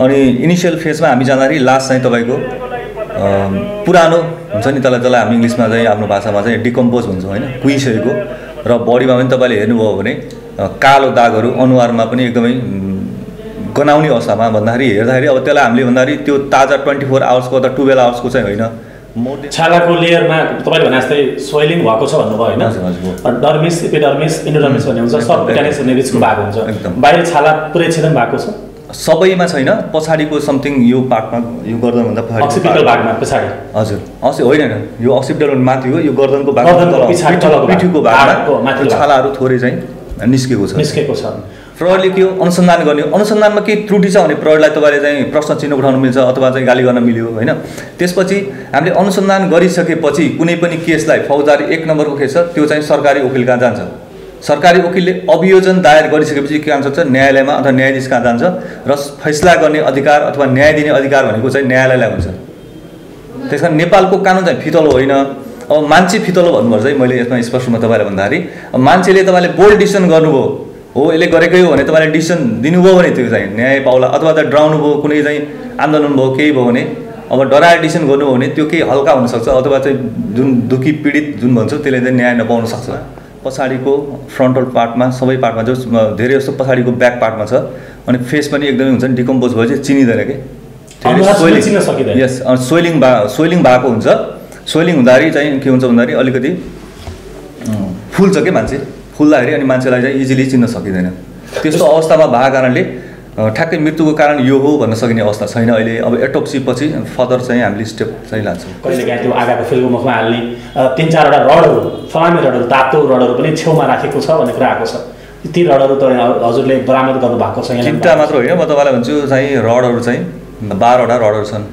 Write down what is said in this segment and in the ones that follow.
अनि इनिसियल फेजमा हामी जाँदाखेरि लास्ट चाहिँ तपाईँको पुरानो हुन्छ नि त्यसलाई हामी इङ्ग्लिसमा चाहिँ आफ्नो भाषामा चाहिँ डिकम्पोज भन्छौँ होइन, कुहिसकेको र बडीमा पनि तपाईँले हेर्नुभयो भने कालो दागहरू अनुहारमा पनि एकदमै गनाउने अवस्थामा भन्दाखेरि हेर्दाखेरि अब त्यसलाई हामीले भन्दाखेरि त्यो ताजा 24 आवर्सको अथवा 12 आवर्सको चाहिँ होइन, छालाको लेयरमा तपाईँले भने जस्तै सोइलिङ भएको छ भन्नुभयो होइन, डर्मिस एपिडर्मिस इन्डोडर्मिस भन्ने हुन्छ, सबक्युटेनियस भन्ने बिचको भाग हुन्छ, बाहिर छाला पुरै छेदन भएको छ सबैमा छैन, पछाडिको समथिङ यो पार्टमा यो गर्दनभन्दा पछाडि अक्सिपिटल भागमा पछाडि हजुर होइन यो अक्सिपिटल माथि हो, यो गर्दनको भाग पिठीको भागमा छालाहरू थोरै चाहिँ निस्केको छ। प्रहरीले के हो अनुसन्धान गर्ने, अनुसन्धानमा केही त्रुटि छ भने प्रहरीलाई तपाईँले चाहिँ प्रश्न चिन्ह उठाउन मिल्छ अथवा चाहिँ गाली गर्न मिल्यो होइन। त्यसपछि हामीले अनुसन्धान गरिसकेपछि कुनै पनि केसलाई फौजदारी 1 नम्बरको केस छ त्यो चाहिँ सरकारी वकिल कहाँ जान्छ, सरकारी वकिलले अभियोजन दायर गरिसकेपछि के गर्न सक्छ न्यायालयमा अथवा न्यायाधीश कहाँ जान्छ र फैसला गर्ने अधिकार अथवा न्याय दिने अधिकार भनेको चाहिँ न्यायालयलाई हुन्छ। त्यस कारण नेपालको कानुन चाहिँ फितलो होइन। अब मान्छे फितलो भन्नुपर्छ है, मैले यसमा स्पष्टमा तपाईँलाई भन्दाखेरि मान्छेले तपाईँले बोल्ड डिसिसन गर्नुभयो हो यसले गरेकै हो भने तपाईँले डिसिसन दिनुभयो भने त्यो चाहिँ न्याय पाउला, अथवा त डराउनु भयो कुनै चाहिँ आन्दोलन भयो केही भयो भने अब डराएर डिसिसन गर्नुभयो भने त्यो केही हल्का हुनसक्छ अथवा चाहिँ जुन दुखी पीडित जुन भन्छ त्यसले चाहिँ न्याय नपाउन सक्छ। पछाडिको फ्रन्टल पार्टमा सबै पार्टमा जो धेरै जस्तो पछाडिको ब्याक पार्टमा छ अनि फेस पनि एकदमै हुन्छ नि डिकम्पोज भएपछि चिनिँदैन कि यस सोइलिङ भएको हुन्छ। सोइलिङ हुँदाखेरि चाहिँ के हुन्छ भन्दाखेरि अलिकति फुल्छ कि मान्छे, फुल्दाखेरि अनि मान्छेलाई चाहिँ इजिली चिन्न सकिँदैन। त्यस्तो अवस्थामा भएको कारणले ठ्याक्कै मृत्युको कारण यो हो भन्न सकिने अवस्था छैन अहिले। अब एटोप्सी पछि फर्दर चाहिँ हामीले स्टेप चाहिँ लान्छौँ। कहिलेकाहीँ त्यो आगाको फिल्को मुखमा हाल्ने 3-4वटा रडहरू फलामे रडहरू तातो रडहरू पनि छेउमा राखेको छ भन्ने कुरा आएको छ। ती रडहरू त हजुरले बरामद गर्नुभएको छ? 3टा मात्र होइन, म तपाईँलाई भन्छु चाहिँ रडहरू चाहिँ 12वटा रडहरू छन्।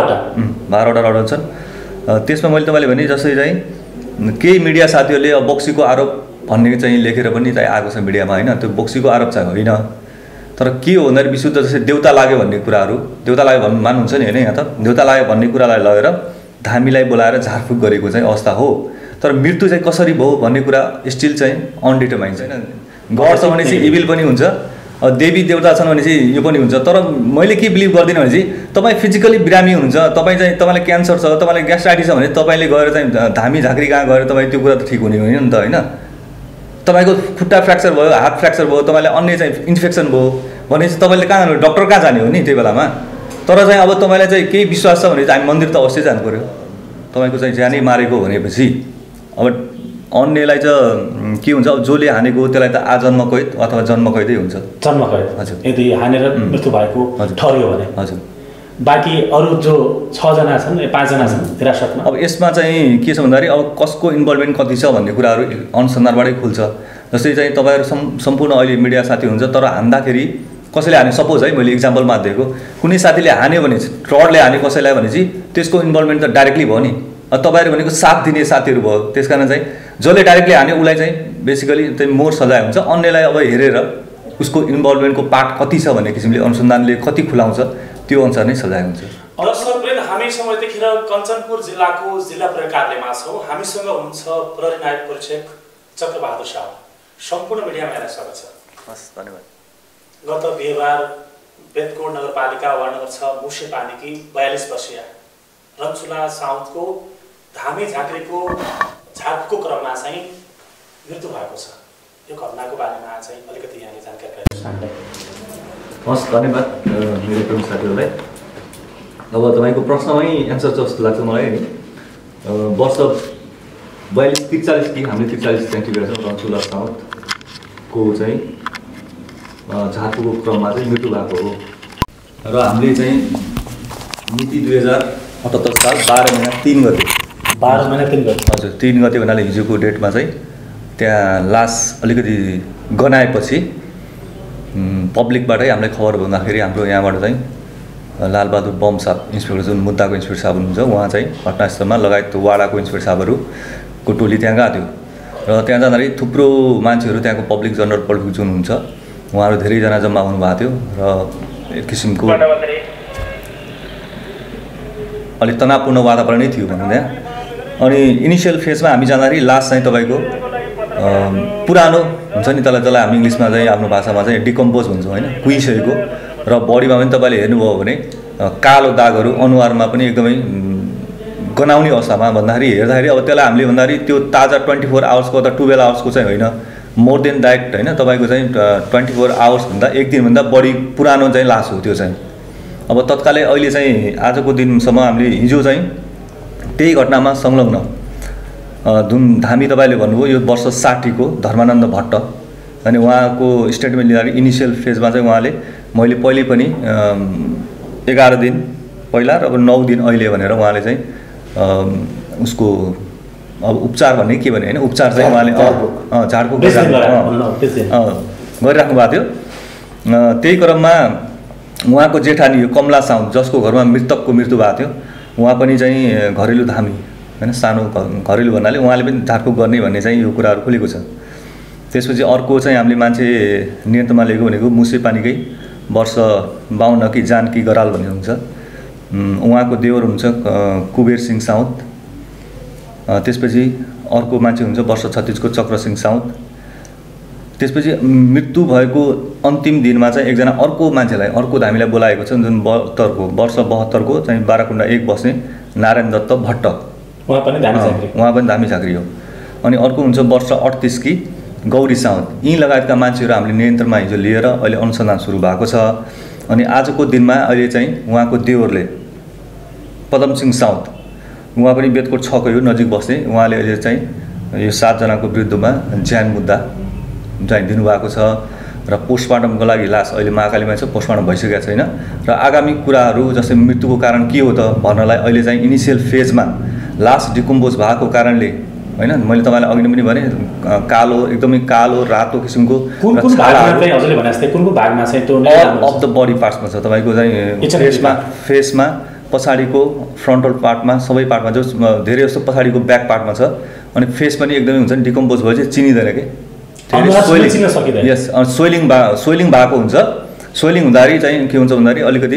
12वटा रडहरू छन्। त्यसमा मैले तपाईँले भने जस्तै चाहिँ केही मिडिया साथीहरूले अब बोक्सीको आरोप भन्ने चाहिँ लेखेर पनि चाहिँ आएको छ मिडियामा होइन, त्यो बोक्सीको आरोप चाहिँ होइन। तर के हो भन्दाखेरि विशुद्ध जस्तै देउता लाग्यो भन्ने कुराहरू, देउता लाग्यो भन्नु मान्नुहुन्छ नि होइन, यहाँ त देउता लाग्यो भन्ने कुरालाई लगेर धामीलाई बोलाएर झारफुक गरेको चाहिँ अवस्था हो। तर मृत्यु चाहिँ कसरी भयो भन्ने कुरा स्टिल चाहिँ अनडिटरमाइन्ड छैन। गड छ भने चाहिँ इभिल पनि हुन्छ, देवी देवता छन् भने चाहिँ यो पनि हुन्छ। तर मैले के बिलिभ गर्दिनँ भने चाहिँ तपाईँ फिजिकली बिरामी हुनुहुन्छ, तपाईँलाई क्यान्सर छ, तपाईँलाई ग्यास्ट्राइटिस छ भने तपाईँले गएर चाहिँ धामी झाँक्री कहाँ गएर तपाईँ त्यो कुरा त ठिक हुने होइन नि त होइन। तपाईँको खुट्टा फ्र्याक्चर भयो, हात फ्र्याक्चर भयो, तपाईँलाई अन्य चाहिँ इन्फेक्सन भयो भने चाहिँ तपाईँले कहाँ जानु, डक्टर कहाँ जाने हो नि त्यही बेलामा। तर चाहिँ अब तपाईँलाई चाहिँ केही विश्वास छ भने चाहिँ हामी मन्दिर त अवश्य जानु पऱ्यो। तपाईँको चाहिँ ज्यानै मारेको भनेपछि अब अन्यलाई चाहिँ के हुन्छ, अब जसले हानेको त्यसलाई त आजन्म कैद अथवा जन्म कैदै हुन्छ। जन्म कैद हजुर, यदि हानेर मृत्यु भएको ठहर्यो भने हजुर। बाँकी अरू जो 6 जना छन् 5 जना छन् हिरासतमा, अब यसमा चाहिँ के छ भन्दाखेरि अब कसको इन्भल्भमेन्ट कति छ भन्ने कुराहरू अनुसन्धानबाटै खुल्छ। जस्तै चाहिँ तपाईँहरू सम्पूर्ण अहिले मिडिया साथी हुन्छ, तर हान्दाखेरि कसैले हाने, सपोज है मैले इक्जाम्पलमा दिएको, कुनै साथीले हान्यो भने रडले हाने कसैलाई भने चाहिँ त्यसको इन्भल्भमेन्ट त डाइरेक्टली भयो नि। तपाईँहरू भनेको साथ दिने साथीहरू भयो, त्यस कारण चाहिँ जसले डाइरेक्टली हान्यो उसलाई चाहिँ बेसिकली चाहिँ मोर सजाय हुन्छ। अन्यलाई अब हेरेर उसको इन्भल्भमेन्टको पार्ट कति छ भन्ने किसिमले अनुसन्धानले कति खुलाउँछ त्यो अनुसार नै सजाय हुन्छ। हामी समयदेखि कञ्चनपुर जिल्लाको जिल्ला प्रहरी कार्यालयमा छौँ। हामीसँग हुनुहुन्छ प्रहरी नायक परीक्षक चक्रबहादुर साहब। सम्पूर्ण मिडियामा यहाँलाई स्वागत छ। हस्, धन्यवाद। गत बिहिबार बेतकोट नगरपालिका वार्ड नम्बर 6 मुसेपानीकी 42 वर्षीय रन्चुला साउथको धामी झाँक्रीको झारको क्रममा चाहिँ मृत्यु भएको छ। यो घटनाको बारेमा चाहिँ अलिकति यहाँले जानकारी गराइदिनुहोस्। हस्, धन्यवाद मेरो प्रमुख साथीहरूलाई। अब तपाईँको प्रश्नमै एन्सर छ जस्तो लाग्छ मलाई नि। वर्ष 42-43 कि हामीले 43 चाहिँ टिपेका छौँ। रन्चुला साउथको चाहिँ झारको क्रममा चाहिँ मृत्यु भएको हो र हामीले चाहिँ मिति 2078 साल 12 महिना 3 गते 12 महिना 3 गते हजुर 3 गते भन्नाले हिजोको डेटमा चाहिँ त्यहाँ लास अलिकति गनाएपछि पब्लिकबाटै हामीलाई खबर भन्दाखेरि हाम्रो यहाँबाट चाहिँ लालबहादुर बम साहब इन्सपेक्टर जुन मुद्दाको इन्सपेक्टर साहब हुनुहुन्छ उहाँ चाहिँ घटनास्थलमा लगायत वाडाको इन्सपेक्टर साहबहरूको टोली त्यहाँ गएको थियो र त्यहाँ जाँदाखेरि थुप्रो मान्छेहरू त्यहाँको पब्लिक जनरल पब्लिक जुन हुन्छ उहाँहरू धेरैजना जम्मा हुनुभएको थियो र एक किसिमको अलिक तनावपूर्ण वातावरणै थियो भनौँ त्यहाँ। अनि इनिसियल फेजमा हामी जाँदाखेरि लास्ट चाहिँ तपाईँको पुरानो हुन्छ नि त्यसलाई हामी इङ्ग्लिसमा चाहिँ आफ्नो भाषामा चाहिँ डिकम्पोज भन्छौँ होइन, कुहिसकेको र र बडीमा पनि तपाईँले हेर्नुभयो भने कालो दागहरू अनुहारमा पनि एकदमै गनाउने अवस्थामा भन्दाखेरि हेर्दाखेरि अब त्यसलाई हामीले भन्दाखेरि त्यो ताजा 24 आवर्सको अथवा 12 आवर्सको चाहिँ होइन, मोर देन द्याट होइन, तपाईँको चाहिँ 24 आवर्स भन्दा एक दिनभन्दा बढी पुरानो चाहिँ लास हो त्यो चाहिँ। अब तत्कालै अहिले चाहिँ आजको दिनसम्म हामीले हिजो चाहिँ त्यही घटनामा संलग्न धामी तपाईँले भन्नुभयो यो वर्ष 60 को धर्मानन्द भट्ट, अनि उहाँको स्टेटमेन्ट लिँदाखेरि इनिसियल फेजमा चाहिँ उहाँले मैले पहिले पनि 11 दिन पहिला र अब 9 दिन अहिले भनेर उहाँले चाहिँ उसको अब उपचार भन्ने के भने होइन, उपचार चाहिँ उहाँले झाडको गरिराख्नु भएको थियो। त्यही क्रममा उहाँको जेठानी कमला साउन्ड जसको घरमा मृतकको मृत्यु भएको थियो, उहाँ पनि चाहिँ घरेलु धामी होइन, सानो घरेलु भन्नाले उहाँले पनि झाडफुक गर्ने भन्ने चाहिँ यो कुराहरू खुलेको छ। त्यसपछि अर्को चाहिँ हामीले मान्छे नियन्त्रणमा लिएको भनेको मुसेपानीकै वर्ष 52 की जानकी गराल भन्ने हुन्छ, उहाँको देवर हुन्छ कुबेर सिंह साउद। त्यसपछि अर्को मान्छे हुन्छ वर्ष 36 को चक्र सिंह साउद। त्यसपछि मृत्यु भएको अन्तिम दिनमा चाहिँ एकजना अर्को मान्छेलाई अर्को धामीलाई बोलाएको छ जुन 72 वर्ष 72 को चाहिँ बाराकुण्डा 1 बस्ने नारायण दत्त भट्ट, उहाँ पनि धामी झाँक्री हो। अनि अर्को हुन्छ वर्ष 38 की गौरी साउद। यी लगायतका मान्छेहरू हामीले नियन्त्रणमा हिजो लिएर अहिले अनुसन्धान सुरु भएको छ। अनि आजको दिनमा अहिले चाहिँ उहाँको देवरले पदम सिंह साउद, उहाँ पनि बेतकोट 6 को नजिक बस्ने, उहाँले अहिले चाहिँ यो 7 जनाको विरुद्धमा ज्यान मुद्दा चाहिँ दिनुभएको छ र पोस्टमार्टमको लागि लास अहिले महाकालीमा छ, पोस्टमार्टम भइसकेको छैन र आगामी कुराहरू जस्तै मृत्युको कारण के हो त भन्नलाई अहिले चाहिँ इनिसियल फेजमा लास डिकम्पोज भएको कारणले होइन, मैले तपाईँलाई अघि पनि भने कालो एकदमै कालो रातो किसिमको कुन हजुरले भने जस्तै कुन भागमा चाहिँ त्यो अफ द बडी पार्ट्समा छ, तपाईँको चाहिँ फेसमा पछाडिको फ्रन्टल पार्टमा सबै पार्टमा जो धेरै जस्तो पछाडिको ब्याक पार्टमा छ। अनि फेस पनि एकदमै हुन्छ नि डिकम्पोज भएपछि चिनिँदैन कि, यस सोइलिङ भएको हुन्छ। सोइलिङ हुँदाखेरि चाहिँ के हुन्छ भन्दाखेरि अलिकति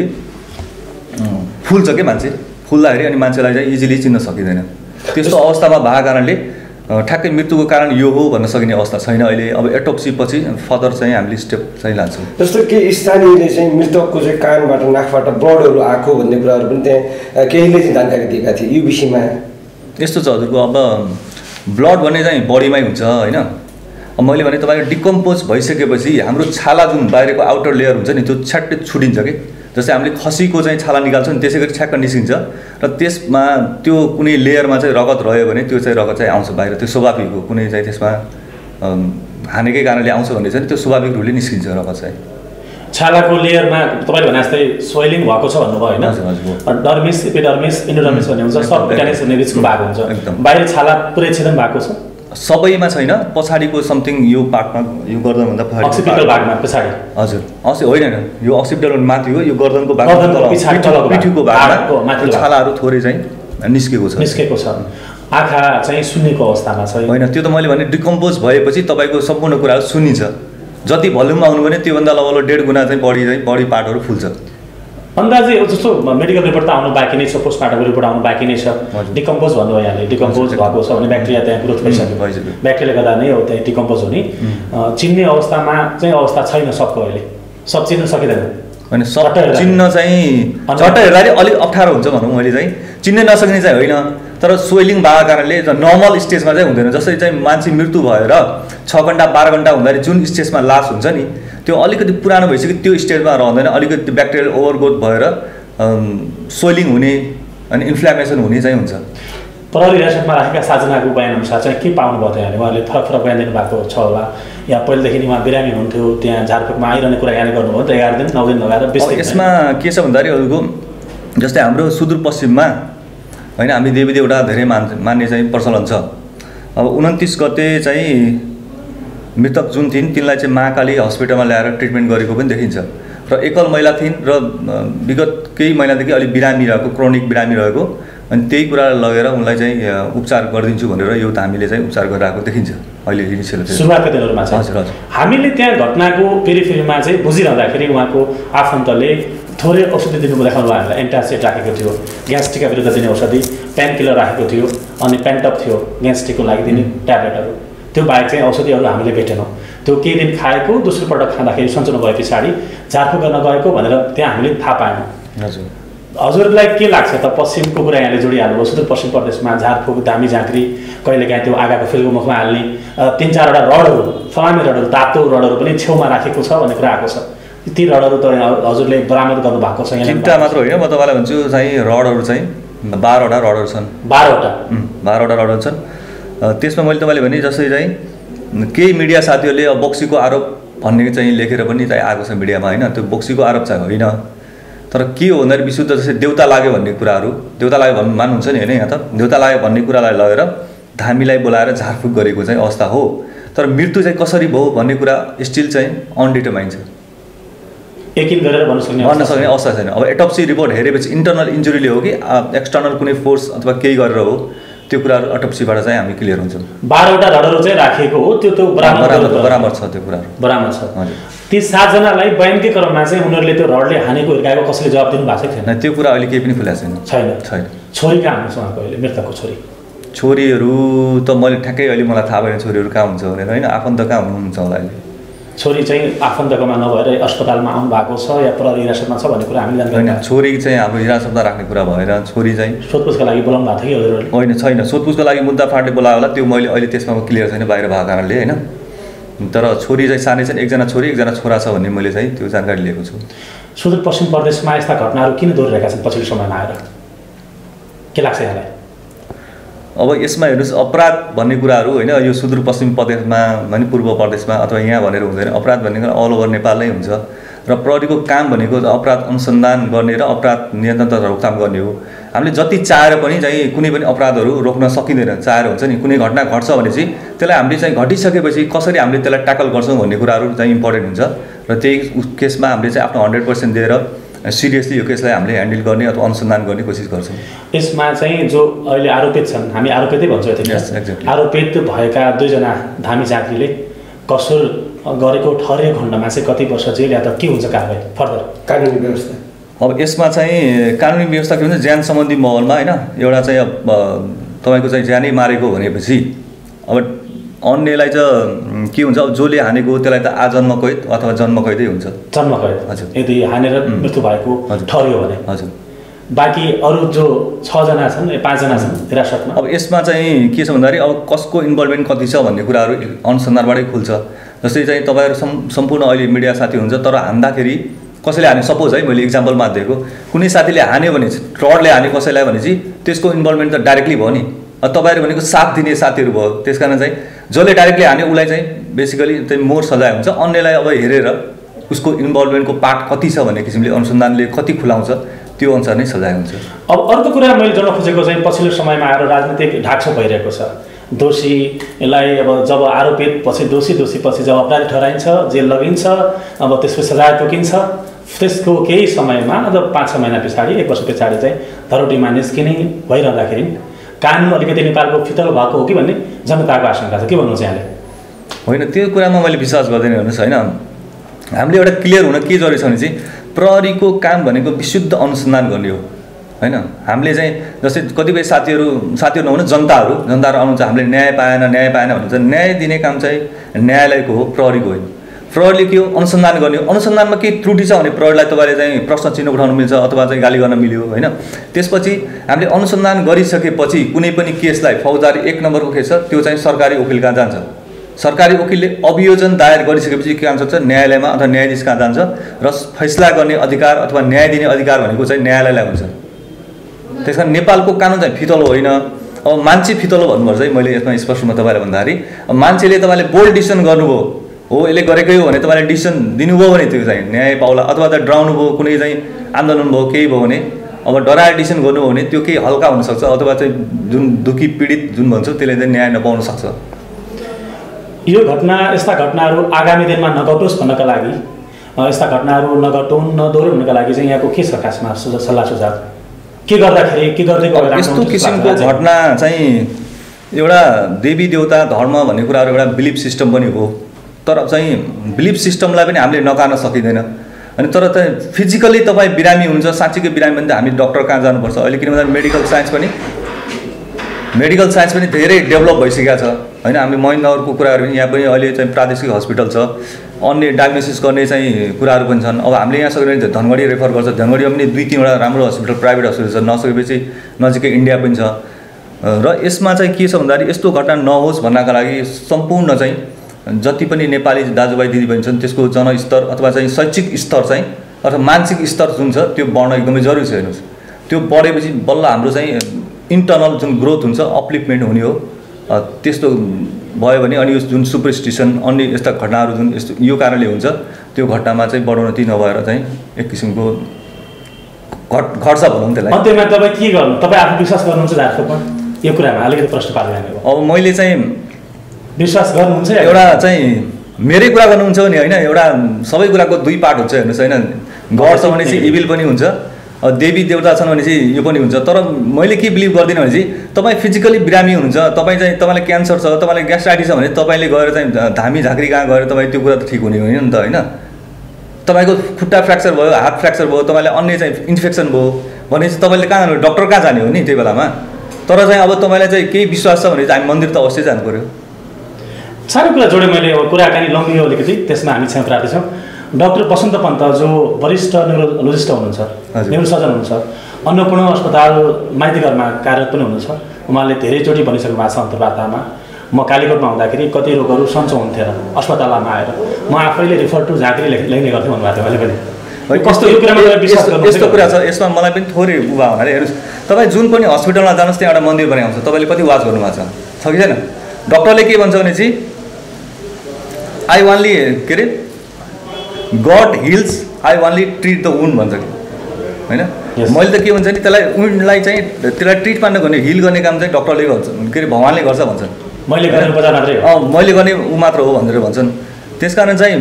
फुल्छ कि मान्छे, फुल्दाखेरि अनि मान्छेलाई चाहिँ इजिली चिन्न सकिँदैन। त्यस्तो अवस्थामा भएको कारणले ठ्याक्कै मृत्युको कारण यो हो भन्न सकिने अवस्था छैन अहिले। अब एटोप्सी पछि फर्दर चाहिँ हामीले स्टेप चाहिँ लान्छौँ। जस्तो के स्थानीयले चाहिँ मृतकको चाहिँ कानबाट नाकबाट ब्लडहरू आएको भन्ने कुराहरू पनि त्यहाँ केहीले चाहिँ जानकारी दिएका थिए यो विषयमा। यस्तो छ हजुरको, अब ब्लड भन्ने चाहिँ बडीमै हुन्छ होइन। अब मैले भने तपाईँको डिकम्पोज भइसकेपछि हाम्रो छाला जुन बाहिरको आउटर लेयर हुन्छ नि त्यो छ्याट्टै छुटिन्छ कि, जस्तै हामीले खसीको चाहिँ छाला निकाल्छौँ नि त्यसै गरी छ्याक्क निस्किन्छ र त्यसमा त्यो कुनै लेयरमा चाहिँ रगत रह्यो भने त्यो चाहिँ रगत चाहिँ आउँछ बाहिर, त्यो स्वाभाविक हो। कुनै चाहिँ त्यसमा हानेकै कारणले आउँछ भन्ने चाहिँ त्यो स्वाभाविक रूपले निस्किन्छ रगत चाहिँ। छालाको लेयरमा तपाईँले भने जस्तै सोइलिङ भएको छ भन्नुभयो होइन, डर्मिस एपिडर्मिस इन्डोडर्मिस भन्ने हुन्छ, सबक्युटानियस भन्ने बिचको भाग हुन्छ, बाहिर छाला पुरै छेदन भएको छ सबैमा छैन, पछाडिको समथिङ यो पार्टमा यो गर्दनभन्दा अक्सिपिटल भागमा पछाडि हजुर होइन यो अक्सिपिटल माथि हो, यो गर्दनको भाग पिठीको भागमा छालाहरू थोरै चाहिँ निस्केको छ। आँखा चाहिँ सुन्नेको अवस्थामा छ होइन, त्यो त मैले भने डिकम्पोज भएपछि तपाईँको सम्पूर्ण कुराहरू सुनिन्छ। जति भल्युममा आउनु भने त्योभन्दा लगभग 1.5 गुणा चाहिँ बडी पार्टहरू फुल्छ। अन्दाजै जस्तो मेडिकल रिपोर्ट त आउनु बाँकी नै छ, पोस्टमार्टमको रिपोर्ट आउनु बाँकी नै छ। डिकम्पोज भन्नुभयो यहाँले, डिकम्पोज भएको छ भने ब्याक्टेरिया त्यहाँ ग्रोथ भइसक्यो, ब्याक्टेरियाले गर्दा नै हो त्यहाँ डिकम्पोज हुने। चिन्ने अवस्थामा चाहिँ अवस्था छैन सबको, अहिले सब चिन्न सकिँदैन होइन। सब चिन्न चाहिँ झट्ट हेर्दाखेरि अलिक अप्ठ्यारो हुन्छ भनौँ, मैले चाहिँ चिन्नै नसक्ने चाहिँ होइन, तर सोइलिङ भएको कारणले नर्मल स्टेजमा चाहिँ हुँदैन। जस्तै चाहिँ मान्छे मृत्यु भएर 6 घन्टा 12 घन्टा हुँदाखेरि जुन स्टेजमा लास हुन्छ नि त्यो अलिकति पुरानो भइसक्यो त्यो स्टेजमा रहँदैन, अलिकति ब्याक्टेरियल ओभरग्रोथ भएर सोइलिङ हुने अनि इन्फ्लामेसन हुने चाहिँ हुन्छ। प्रहरी हिरासतमा राखेका 7 जनाको बयानअनुसार चाहिँ के पाउनुभयो त यहाँले? उहाँले फरक फरक बयान दिनुभएको छ होला, या पहिलेदेखि उहाँ बिरामी हुन्थ्यो त्यहाँ झारफुकमा आइरहने कुरा यहाँले गर्नुभयो नि त, 11 दिन 9 दिन लगाएर। यसमा के छ भन्दाखेरि अरूको जस्तै हाम्रो सुदूरपश्चिममा होइन हामी देवी देवता धेरै मान्ने चाहिँ प्रचलन छ। अब 29 गते चाहिँ मृतक जुन थिइन् तिनलाई चाहिँ महाकाली हस्पिटलमा ल्याएर ट्रिटमेन्ट गरेको पनि देखिन्छ र एकल महिला थिइन् र विगत केही महिनादेखि अलि बिरामी रहेको, क्रोनिक बिरामी रहेको, अनि त्यही कुरालाई लगेर उनलाई चाहिँ उपचार गरिदिन्छु भनेर यो हामीले चाहिँ उपचार गरिरहेको देखिन्छ अहिले इनिसियल सुरुवातको दिनहरूमा चाहिँ। हजुर हजुर, हामीले त्यहाँ घटनाको पेरिफेरीमा चाहिँ बुझिरहँदाखेरि उहाँको आफन्तले थोरै औषधि दिनुभयो देखाउनु भयो हामीलाई। एन्टासिड राखेको थियो, ग्यास्ट्रिकका विरुद्ध दिने औषधि, पेन किलर राखेको थियो, अनि पेन्टअप थियो ग्यास्ट्रिकको लागि दिने ट्याब्लेटहरू, त्यो बाहेक चाहिँ औषधिहरू हामीले भेटेनौँ। त्यो केही दिन खाएको दोस्रो पटक खाँदाखेरि सन्चो नभए पछाडि झारफुक गर्न गएको भनेर त्यहाँ हामीले थाहा पायौँ। हजुर, हजुरलाई के लाग्छ त पश्चिमको कुरा यहाँले जोडिहाल्नुभयो, सुदूरपश्चिम प्रदेशमा झारफुक धामी झाँक्री कहिलेकाहीँ त्यो आगाको फिल्को मुखमा हाल्ने 3-4वटा रडहरू फलामे रडहरू तातो रडहरू पनि छेउमा राखेको छ भन्ने कुरा आएको छ। ती रडहरू त हजुरले बरामद गर्नुभएको छ? चिन्ता मात्र होइन, म तपाईँलाई भन्छु चाहिँ रडहरू चाहिँ 12वटा रडहरू छन्। 12वटा रडहरू छन्। त्यसमा मैले तपाईँले भने जस्तै चाहिँ केही मिडिया साथीहरूले अब बक्सीको आरोप भन्ने चाहिँ लेखेर पनि चाहिँ आएको छ मिडियामा होइन, त्यो बक्सीको आरोप चाहिँ होइन। तर के हो भन्दाखेरि विशुद्ध जस्तै देउता लाग्यो भन्ने कुराहरू, देउता लाग्यो भन्नु मान्नुहुन्छ नि होइन, यहाँ त देउता लाग्यो भन्ने कुरालाई लगेर धामीलाई बोलाएर झारफुक गरेको चाहिँ अवस्था हो। तर मृत्यु चाहिँ कसरी भयो भन्ने कुरा स्टिल चाहिँ अनडिटरमाइन्ड छ, यकिन गरेर भन्न सक्ने अवस्था छैन। अब एटोप्सी रिपोर्ट हेरेपछि इन्टरनल इन्जुरीले हो कि एक्सटर्नल कुनै फोर्स अथवा केही गरेर हो, त्यो कुराहरू अटोप्सीबाट चाहिँ हामी क्लियर हुन्छौँ। 12वटा रडहरू चाहिँ राखेको हो, त्यो बराबर छ, त्यो कुराहरू बराबर छ। हजुर, ती 7जनालाई बयानकै क्रममा चाहिँ उनीहरूले त्यो रडले हानेको हिर्काएको कसैले जवाब दिनु भएको छैन? त्यो कुरा अहिले केही पनि खुलेको छैन। छोरी कहाँ हुन्छ उहाँको अहिले, मृतकको छोरीहरू त मैले ठ्याक्कै अहिले मलाई थाहा भएन छोरीहरू कहाँ हुन्छ भनेर होइन, आफन्त कहाँ हुनुहुन्छ होला अहिले। छोरी चाहिँ आफन्तकोमा नभएर अस्पतालमा आउनु भएको छ या प्रहरी हिरासतमा छ भन्ने कुरा हामीले जानकारी होइन। छोरी चाहिँ हाम्रो हिरासतमा राख्ने कुरा भएन, छोरी चाहिँ सोधपुछका लागि बोलाउनु भएको थियो कि हजुरहरूले? होइन, छैन, सोधपुछको लागि मुद्दा फाट्ने बोलायो होला, त्यो मैले अहिले त्यसमा क्लियर छैन बाहिर भएको कारणले होइन। तर छोरी चाहिँ सानै छन्, 1जना छोरी 1जना छोरा छ भन्ने मैले चाहिँ त्यो जानकारी लिएको छु। सुदूरपश्चिम प्रदेशमा यस्ता घटनाहरू किन दोहोरिरहेका छन् पछिल्लो समयमा आएर, के लाग्छ यहाँलाई? अब यसमा हेर्नुहोस्, अपराध भन्ने कुराहरू होइन, यो सुदूरपश्चिम प्रदेशमा भने पूर्व प्रदेशमा अथवा यहाँ भनेर हुँदैन। अपराध भन्ने कुरा अल ओभर नेपाल नै हुन्छ र प्रहरीको काम भनेको अपराध अनुसन्धान गर्ने र अपराध नियन्त्रण तथा रोकथाम गर्ने हो। हामीले जति चाहेर पनि चाहिँ कुनै पनि अपराधहरू रोक्न सकिँदैन। चाहेर हुन्छ नि, कुनै घटना घट्छ भने चाहिँ त्यसलाई हामीले चाहिँ घटिसकेपछि कसरी हामीले त्यसलाई ट्याकल गर्छौँ भन्ने कुराहरू चाहिँ इम्पोर्टेन्ट हुन्छ र त्यही केसमा हामीले चाहिँ आफ्नो 100% दिएर सिरियसली यो केसलाई हामीले ह्यान्डल गर्ने अथवा अनुसन्धान गर्ने कोसिस गर्छौँ। यसमा चाहिँ जो अहिले आरोपित छन्, हामी आरोपितै भन्छौँ यतिखेर, आरोपित भएका 2जना धामी झाँक्रीले कसुर गरेको ठहरियो खण्डमा चाहिँ कति वर्ष जेल या त के हुन्छ कारबाही फर्दर कानुनी व्यवस्था? अब यसमा चाहिँ कानुनी व्यवस्था के भन्छ, ज्यान सम्बन्धी माहौलमा होइन, एउटा चाहिँ अब तपाईँको चाहिँ ज्यानै मारेको भनेपछि अब अन्यलाई चाहिँ के हुन्छ, अब जसले हानेको त्यसलाई त आजन्म कैद अथवा जन्म कैदै हुन्छ। जन्म कैद, हजुर, यदि हानेर मृत्यु भएको ठहरियो भने। हजुर, बाँकी अरू जो 6जना छन् 5जना छन् हिरासतमा, अब यसमा चाहिँ के छ भन्दाखेरि अब कसको इन्भल्भमेन्ट कति छ भन्ने कुराहरू अनुसन्धानबाटै खुल्छ। जस्तै चाहिँ तपाईँहरू सम्पूर्ण अहिले मिडिया साथी हुन्छ, तर हान्दाखेरि कसैले हाने, सपोज है मैले इक्जाम्पलमा दिएको, कुनै साथीले हान्यो भने रडले हाने कसैलाई भने चाहिँ त्यसको इन्भल्भमेन्ट त डाइरेक्टली भयो नि। तपाईँहरू भनेको साथ दिने साथीहरू भयो, त्यस कारण चाहिँ जसले डाइरेक्टली हाने उसलाई चाहिँ बेसिकली चाहिँ मोर सजाय हुन्छ। अन्यलाई अब हेरेर उसको इन्भल्भमेन्टको पार्ट कति छ भन्ने किसिमले अनुसन्धानले कति खुलाउँछ त्यो अनुसार नै सजाय हुन्छ। अब अर्को कुरा मैले जोड्न खोजेको चाहिँ पछिल्लो समयमा आएर राजनीतिक ढाकछोप भइरहेको छ। दोषीलाई अब जब आरोपित पछि दोषी पछि जब अपराधी ठहराइन्छ, जेल लगिन्छ, अब त्यसपछि सजाय तोकिन्छ, त्यसको केही समयमा अब 5-6 महिना पछाडि 1 वर्ष पछाडि चाहिँ धरोटीमा निस्किने भइरहँदाखेरि कानुन अलिकति नेपालको फितलो भएको हो कि भन्ने जनताको आशंका छ। के भन्नुहुन्छ यहाँले? होइन, त्यो कुरामा मैले विश्वास गर्दैन। हेर्नुहोस् होइन, हामीले एउटा क्लियर हुन के जरुरी छ भने चाहिँ प्रहरीको काम भनेको विशुद्ध अनुसन्धान गर्ने हो होइन। हामीले चाहिँ जस्तै कतिपय साथीहरू नहुनु जनताहरू आउनुहुन्छ, हामीले न्याय पाएन भन्नुहुन्छ। न्याय दिने काम चाहिँ न्यायालयको हो, प्रहरीको होइन। प्रहरीले के हो, अनुसन्धान गर्ने हो। अनुसन्धानमा केही त्रुटि छ भने प्रहरीलाई तपाईँले चाहिँ प्रश्न चिन्ह उठाउनु मिल्छ अथवा चाहिँ गाली गर्न मिल्यो होइन। त्यसपछि हामीले अनुसन्धान गरिसकेपछि कुनै पनि केसलाई फौजदारी 1 नम्बरको केस छ त्यो चाहिँ सरकारी वकिल कहाँ जान्छ। सरकारी वकिलले अभियोजन दायर गरिसकेपछि के हुन्छ, न्यायालयमा अथवा न्यायाधीश कहाँ जान्छ र फैसला गर्ने अधिकार अथवा न्याय दिने अधिकार भनेको चाहिँ न्यायालयलाई हुन्छ। त्यस कारण नेपालको कानुन चाहिँ फितलो होइन। अब मान्छे फितलो भन्नुपर्छ है, मैले यसमा स्पष्टमा तपाईँलाई भन्दाखेरि मान्छेले तपाईँले बोल्ड डिसिसन गर्नुभयो हो, यसले गरेकै हो भने तपाईँले डिसिसन दिनुभयो भने त्यो चाहिँ न्याय पाउला, अथवा त डराउनु भयो, कुनै चाहिँ आन्दोलन भयो, केही भयो भने अब डराएर डिसिसन गर्नुभयो भने त्यो केही हल्का हुनसक्छ अथवा चाहिँ जुन दुखी पीडित जुन भन्छ त्यसले चाहिँ न्याय नपाउन सक्छ। यो घटना, यस्ता घटनाहरू आगामी दिनमा नघटोस् भन्नका लागि, यस्ता घटनाहरू नदोहोरिनका लागि चाहिँ यहाँको के छ खासमा सल्लाह सुझाव? के गर्दाखेरि के गर्दै गएर यस्तो किसिमको घटना चाहिँ एउटा देवी देवता धर्म भन्ने कुराहरू एउटा बिलिफ सिस्टम पनि हो, तर चाहिँ बिलिफ सिस्टमलाई पनि हामीले नकार्न सकिँदैन। अनि तर चाहिँ फिजिकली तपाईँ बिरामी हुन्छ, साँच्चीकै बिरामी भने त हामी डक्टर कहाँ जानुपर्छ अहिले, किन भन्दा मेडिकल साइन्स पनि धेरै डेभलप भइसकेको छ होइन। हामी महेन्द्रनगरको कुराहरू यहाँ पनि अहिले चाहिँ प्रादेशिक हस्पिटल छ, अन्य डायग्नोसिस गर्ने चाहिँ कुराहरू पनि छन्। अब हामीले यहाँ सक्यो भने धनगढी रेफर गर्छ, धनगढीमा पनि 2-3वटा राम्रो हस्पिटल प्राइभेट हस्पिटल छ, नसकेपछि नजिकै इन्डिया पनि छ। र यसमा चाहिँ के छ भन्दाखेरि यस्तो घटना नहोस् भन्नका लागि सम्पूर्ण चाहिँ जति पनि नेपाली दाजुभाइ दिदीबहिनी छन् त्यसको जनस्तर अथवा चाहिँ शैक्षिक स्तर चाहिँ अथवा मानसिक स्तर जुन छ त्यो बढ्न एकदमै जरुरी छ। हेर्नुहोस्, त्यो बढेपछि बल्ल हाम्रो चाहिँ इन्टरनल जुन ग्रोथ हुन्छ, अपलिफ्टमेन्ट हुने हो। त्यस्तो भयो भने अनि यो जुन सुपरस्टिसन अन्य यस्ता घटनाहरू जुन यस्तो यो कारणले हुन्छ त्यो घटनामा चाहिँ बढोन्नति नभएर चाहिँ एक किसिमको घट्छ भनौँ त्यसलाई। अन्त्यमा तपाईँ के गर्नु, तपाईँ आफू विश्वास गर्नुहुन्छ झारखण्डमा यो कुरामा? अलिकति प्रश्न पार्दैन। अब मैले चाहिँ विश्वास गर्नुहुन्छ, एउटा चाहिँ मेरै कुरा गर्नुहुन्छ भने होइन, एउटा सबै कुराको दुई पार्ट हुन्छ। हेर्नुहोस् होइन, गड छ भने चाहिँ इभिल पनि हुन्छ, देवी देवता छन् भने चाहिँ यो पनि हुन्छ। तर मैले के बिलिभ गर्दिनँ भने चाहिँ तपाईँ फिजिकली बिरामी हुनुहुन्छ, तपाईँलाई क्यान्सर छ, तपाईँलाई ग्यास्ट्राइटिस छ भने तपाईँले गएर चाहिँ धामी झाँक्री कहाँ गएर तपाईँ त्यो कुरा त ठिक हुने होइन नि त। होइन, तपाईँको खुट्टा फ्र्याक्चर भयो, हात फ्र्याक्चर भयो, तपाईँलाई अन्य चाहिँ इन्फेक्सन भयो भने चाहिँ तपाईँले कहाँ जानु, डक्टर कहाँ जाने हो नि त्यही बेलामा। तर चाहिँ अब तपाईँलाई चाहिँ केही विश्वास छ भने चाहिँ हामी मन्दिर त अवश्य जानु पऱ्यो। सानो कुरा जोडेँ मैले, अब कुराकानी लम्बियो अलिकति, त्यसमा हामी क्षमा प्रार्थी छौँ। डाक्टर बसन्त पन्त जो वरिष्ठ न्युरोलोजिस्ट हुनुहुन्छ, न्युरोसर्जन हुनुहुन्छ, अन्नपूर्ण अस्पताल माइतीघरमा कार्यरत पनि हुनुहुन्छ। उहाँले धेरैचोटि भनिसक्नु भएको छ अन्तर्वार्तामा, म कालीकोटमा हुँदाखेरि कति रोगहरू सन्चो हुन्थेन, अस्पतालमा आएर म आफैले रिफर टु झाँक्री लेख्ने गर्थेँ भन्नुभएको थियो। मैले पनि कस्तो यो कुरामा विश्वास गर्नु? यस्तो कुरा छ, यसमा मलाई पनि थोरै उभा हुनाले हेर्नुहोस्, तपाईँ जुन पनि हस्पिटलमा जानुहोस् त्यहाँ एउटा मन्दिर पनि आउँछ। तपाईँले कति वाच गर्नुभएको छ कि छैन? डक्टरले के भन्छ भने चाहिँ I only care God heals, I only treat the wound भन्छ कि होइन। मैले त के भन्छ नि त्यसलाई, वुन्डलाई चाहिँ त्यसलाई ट्रिट पार्न गर्ने, हिल गर्ने काम चाहिँ डक्टरले गर्छ, के अरे भगवान्ले गर्छ भन्छन्। मैले गर्ने ऊ मात्र हो भनेर भन्छन्। त्यसकारण चाहिँ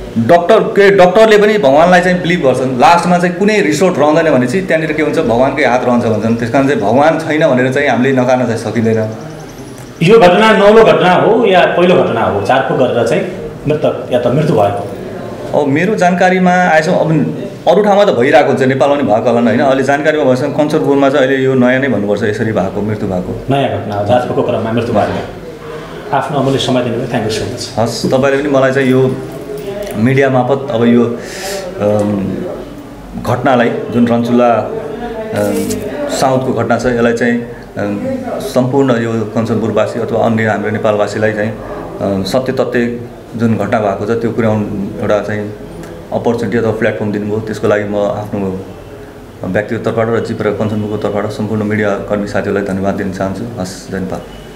डक्टरले पनि भगवान्लाई चाहिँ बिलिभ गर्छन्। लास्टमा चाहिँ कुनै रिसोर्ट रहँदैन भने चाहिँ त्यहाँनिर के हुन्छ, भगवान्कै हात रहन्छ भन्छन्। त्यस कारण चाहिँ भगवान् छैन भनेर चाहिँ हामीले नकार्न चाहिँ सकिँदैन। यो घटना नौलो घटना हो या पहिलो घटना हो झारखण्ड गरेर चाहिँ मृतक या त मृत्यु भएको? अब मेरो जानकारीमा आएछ, अब अरू ठाउँमा त भइरहेको हुन्छ, नेपालमा पनि भएको होला होइन। अहिले जानकारीमा भएसँग कञ्चनपुरमा चाहिँ अहिले यो नयाँ नै भन्नुपर्छ, यसरी भएको मृत्यु भएको नयाँ घटना हो, झारखण्डको क्रममा मृत्यु भएको। आफ्नो अमूल्य समय दिनुभयो, थ्याङ्क यू सो मच। हस्, तपाईँले पनि मलाई चाहिँ यो मिडिया मार्फत अब यो घटनालाई जुन रन्चुला साउथको घटना छ यसलाई चाहिँ सम्पूर्ण यो कञ्चनपुरवासी अथवा अन्य हाम्रो नेपालवासीलाई चाहिँ सत्य तथ्य जुन घटना भएको छ त्यो पुर्याउनु एउटा चाहिँ अपर्च्युनिटी अथवा प्लेटफर्म दिनुभयो। त्यसको लागि म आफ्नो व्यक्तिगत तर्फबाट र जिप र कञ्चनपुरको तर्फबाट सम्पूर्ण मिडिया कर्मी साथीहरूलाई धन्यवाद दिन चाहन्छु। हस्, धन्यवाद।